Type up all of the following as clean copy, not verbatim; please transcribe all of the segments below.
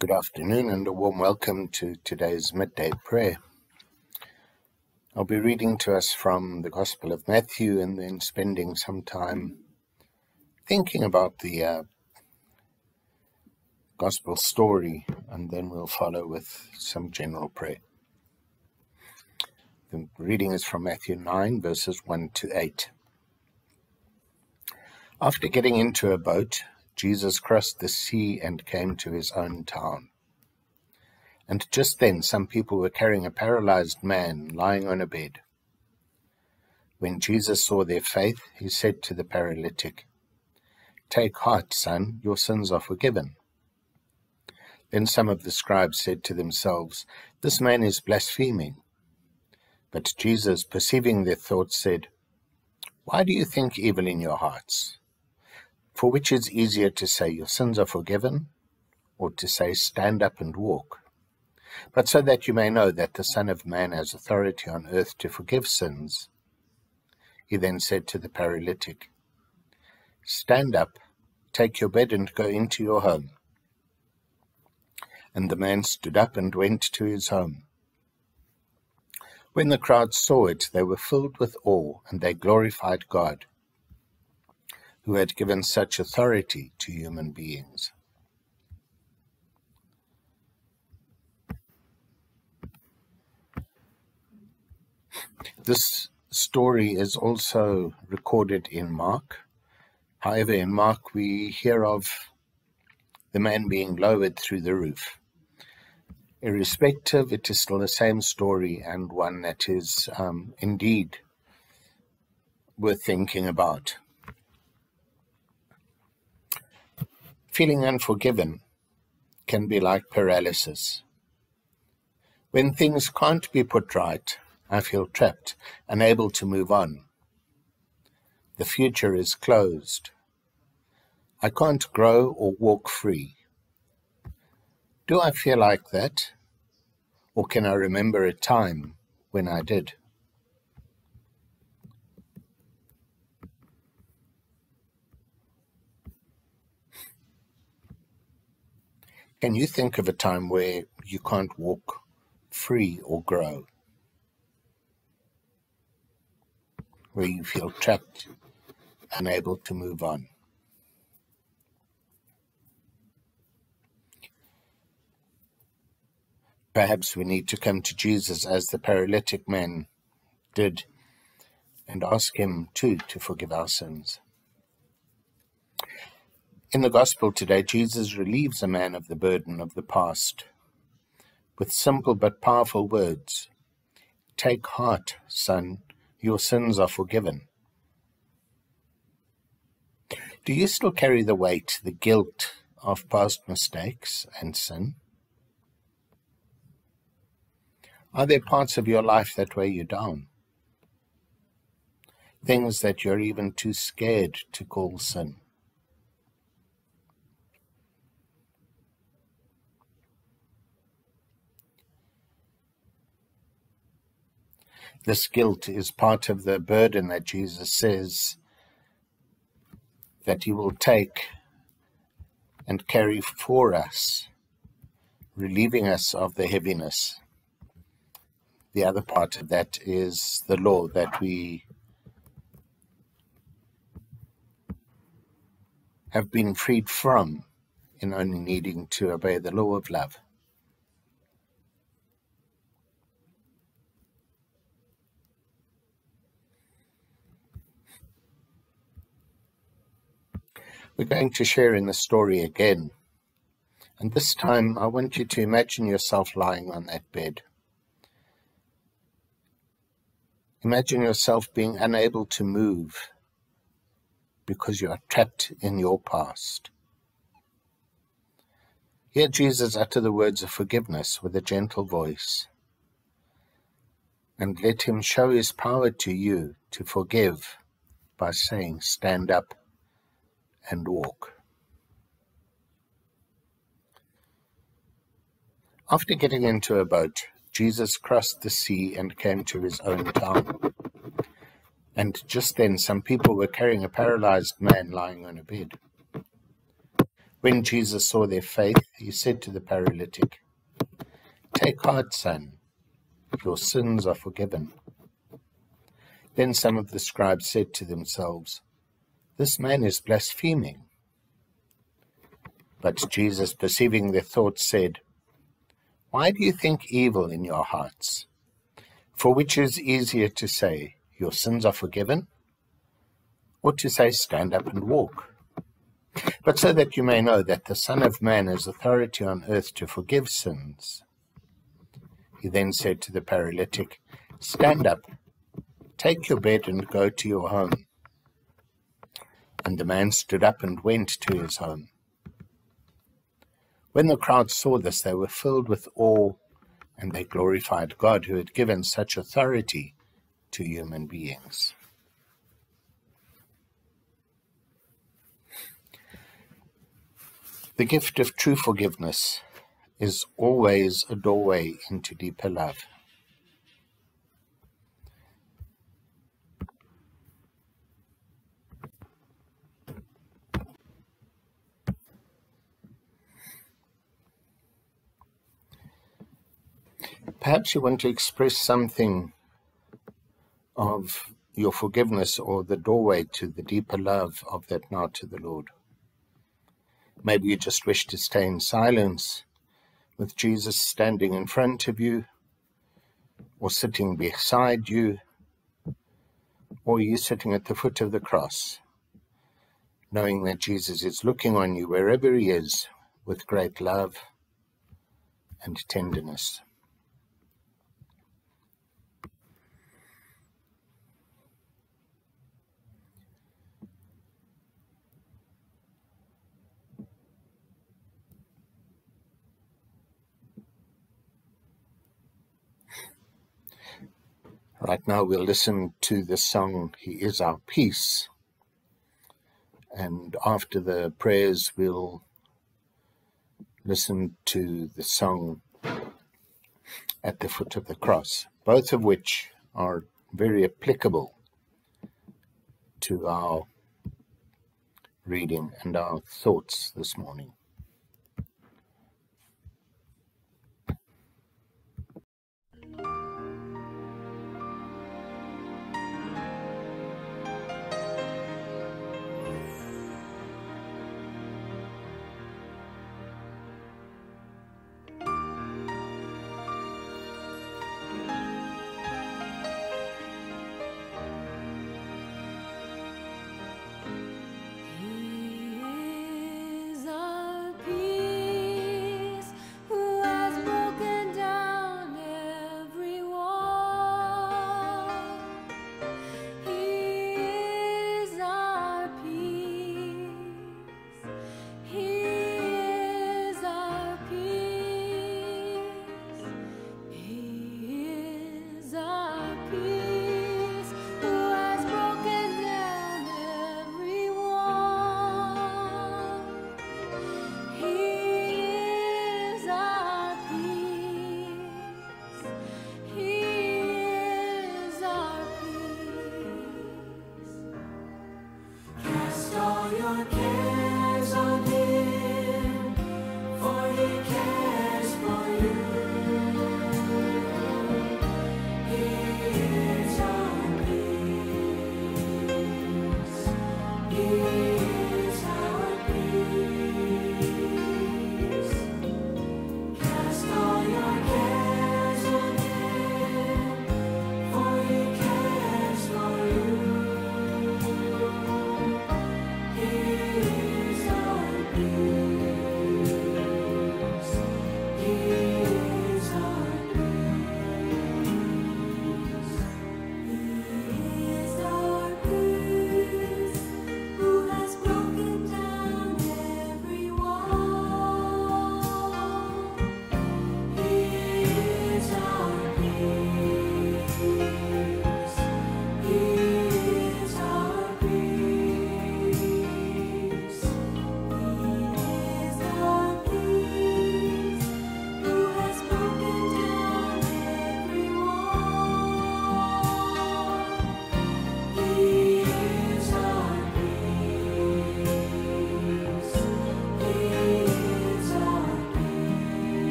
Good afternoon and a warm welcome to today's midday prayer. I'll be reading to us from the Gospel of Matthew and then spending some time thinking about the Gospel story, and then we'll follow with some general prayer. The reading is from Matthew 9, verses 1 to 8. After getting into a boat, Jesus crossed the sea and came to his own town. And just then some people were carrying a paralyzed man lying on a bed. When Jesus saw their faith, he said to the paralytic, "Take heart, son, your sins are forgiven." Then some of the scribes said to themselves, "This man is blaspheming." But Jesus, perceiving their thoughts, said, "Why do you think evil in your hearts? For which is easier to say, 'Your sins are forgiven,' or to say, 'Stand up and walk'? But so that you may know that the Son of Man has authority on earth to forgive sins." He then said to the paralytic, "Stand up, take your bed and go into your home." And the man stood up and went to his home. When the crowd saw it, they were filled with awe, and they glorified God, who had given such authority to human beings. This story is also recorded in Mark. However, in Mark we hear of the man being lowered through the roof. Irrespective, it is still the same story, and one that is indeed worth thinking about. Feeling unforgiven can be like paralysis. When things can't be put right, I feel trapped, unable to move on. The future is closed. I can't grow or walk free. Do I feel like that? Or can I remember a time when I did? Can you think of a time where you can't walk free or grow? Where you feel trapped, unable to move on? Perhaps we need to come to Jesus as the paralytic man did and ask him too to forgive our sins. In the Gospel today, Jesus relieves a man of the burden of the past with simple but powerful words. "Take heart, son, your sins are forgiven." Do you still carry the weight, the guilt of past mistakes and sin? Are there parts of your life that weigh you down? Things that you're even too scared to call sin? This guilt is part of the burden that Jesus says that he will take and carry for us, relieving us of the heaviness. The other part of that is the law that we have been freed from in only needing to obey the law of love. We're going to share in the story again, and this time I want you to imagine yourself lying on that bed. Imagine yourself being unable to move because you are trapped in your past. Hear Jesus utter the words of forgiveness with a gentle voice, and let him show his power to you to forgive by saying, "Stand up and walk." After getting into a boat, Jesus crossed the sea and came to his own town. And just then some people were carrying a paralyzed man lying on a bed. When Jesus saw their faith, he said to the paralytic, "Take heart, son, your sins are forgiven." Then some of the scribes said to themselves, "This man is blaspheming." But Jesus, perceiving their thoughts, said, "Why do you think evil in your hearts? For which is easier to say, 'Your sins are forgiven,' or to say, 'Stand up and walk'? But so that you may know that the Son of Man has authority on earth to forgive sins." He then said to the paralytic, "Stand up, take your bed and go to your home." And the man stood up and went to his home. When the crowd saw this, they were filled with awe, and they glorified God who had given such authority to human beings. The gift of true forgiveness is always a doorway into deeper love. Perhaps you want to express something of your forgiveness or the doorway to the deeper love of that now to the Lord. Maybe you just wish to stay in silence with Jesus standing in front of you, or sitting beside you, or you sitting at the foot of the cross, knowing that Jesus is looking on you wherever he is with great love and tenderness. Right now we'll listen to the song, "He is Our Peace." And after the prayers, we'll listen to the song "At the Foot of the Cross," both of which are very applicable to our reading and our thoughts this morning.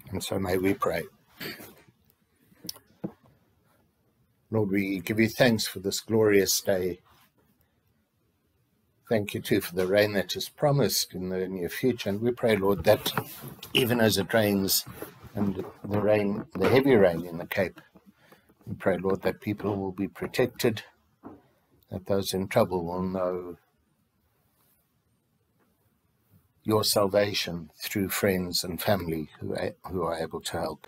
And so may we pray. Lord, we give you thanks for this glorious day. Thank you too for the rain that is promised in the near future. And we pray, Lord, that even as it rains, and the heavy rain in the Cape, we pray, Lord, that people will be protected, that those in trouble will know your salvation through friends and family who are able to help.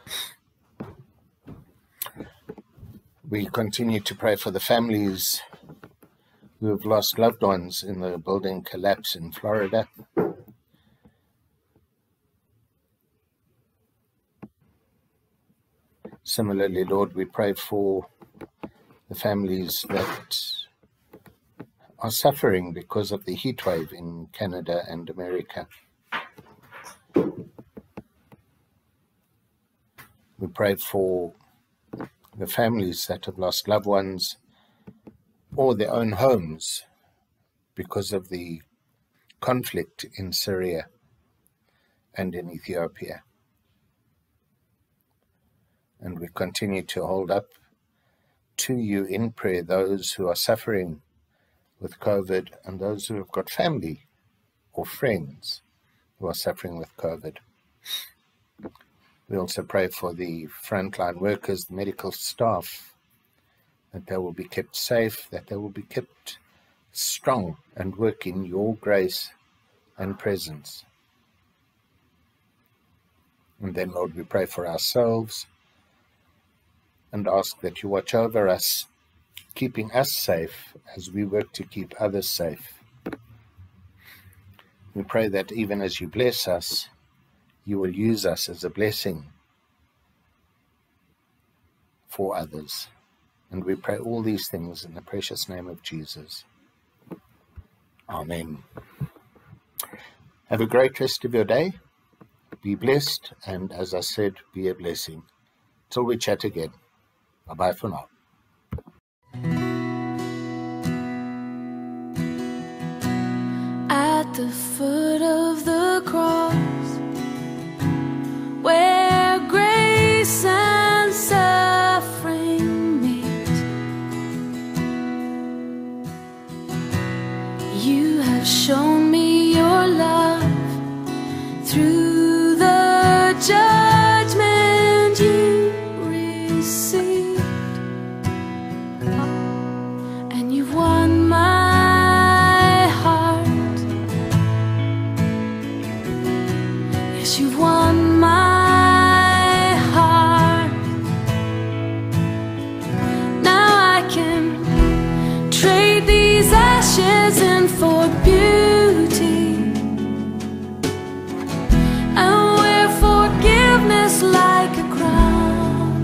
We continue to pray for the families who have lost loved ones in the building collapse in Florida. Similarly, Lord, we pray for the families that are suffering because of the heat wave in Canada and America. We pray for the families that have lost loved ones or their own homes because of the conflict in Syria and in Ethiopia. And we continue to hold up to you in prayer those who are suffering with COVID and those who have got family or friends who are suffering with COVID. We also pray for the frontline workers, the medical staff, that they will be kept safe, that they will be kept strong and work in your grace and presence. And then, Lord, we pray for ourselves and ask that you watch over us, keeping us safe as we work to keep others safe. We pray that even as you bless us, you will use us as a blessing for others. And we pray all these things in the precious name of Jesus. Amen. Have a great rest of your day. Be blessed, and as I said, be a blessing. Till we chat again. Bye-bye for now. At the foot of the cross, where grace and suffering meet, you have shown me your love through the judgment you received, and you've won my heart. Yes, you've won my heart. Now I can trade these ashes in for beauty, and wear forgiveness like a crown,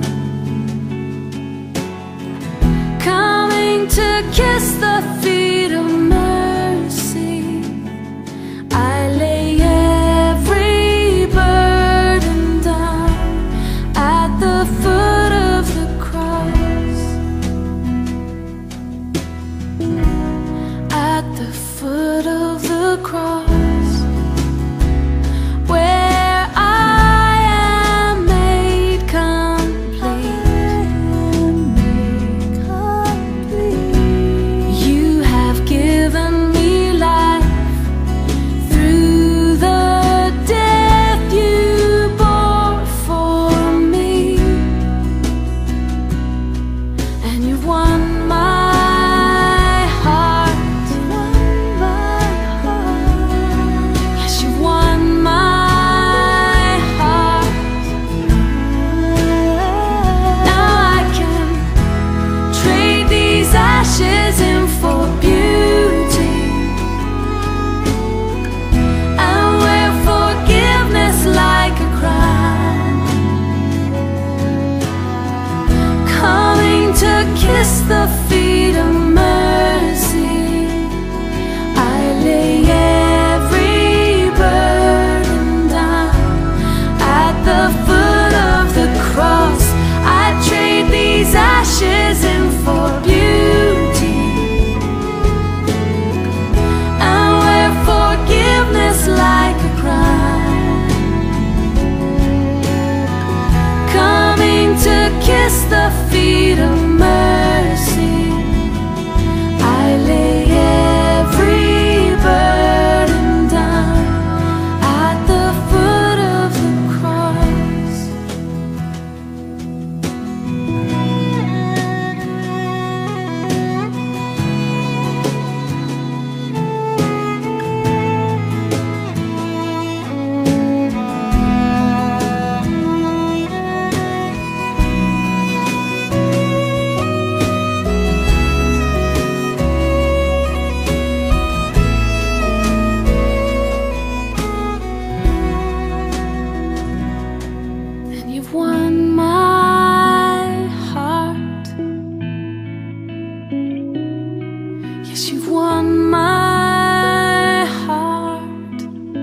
coming to kiss the feet of mercy. I lay every burden down at the foot of the cross, at the foot of the cross, where I am made complete. You have given me life through the death you bore for me, and you've won my heart. Yes, you've won my heart. Now I can trade these ashes in for beauty, and wear forgiveness like a crown, coming to kiss the feet of mercy. I lay every burden down at the foot of the cross. I trade these ashes in for beauty, and wear forgiveness like a crown, feet of mercy. I lay every burden down at the foot of the cross. And you've won my heart. Yes, you've won my heart.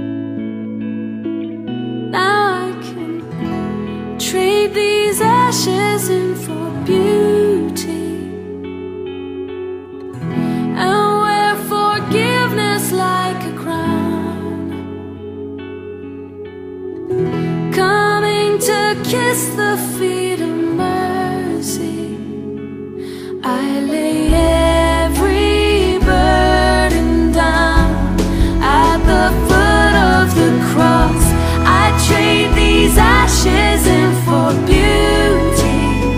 Now I can trade these ashes in for beauty, and wear forgiveness like a crown. Coming to kiss the feet of mercy. I lay every burden down at the foot of the cross. I trade these ashes in for beauty,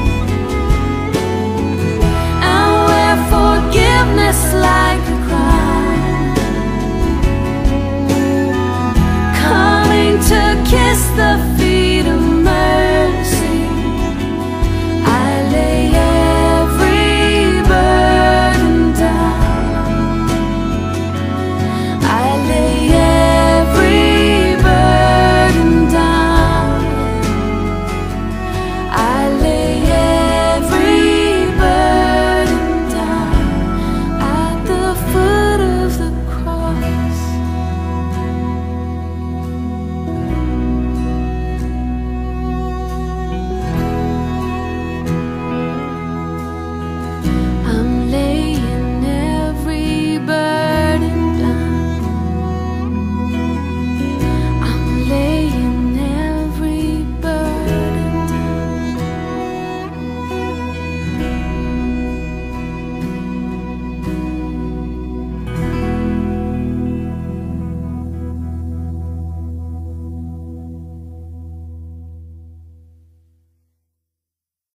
and wear forgiveness like a crown. Coming to kiss the feet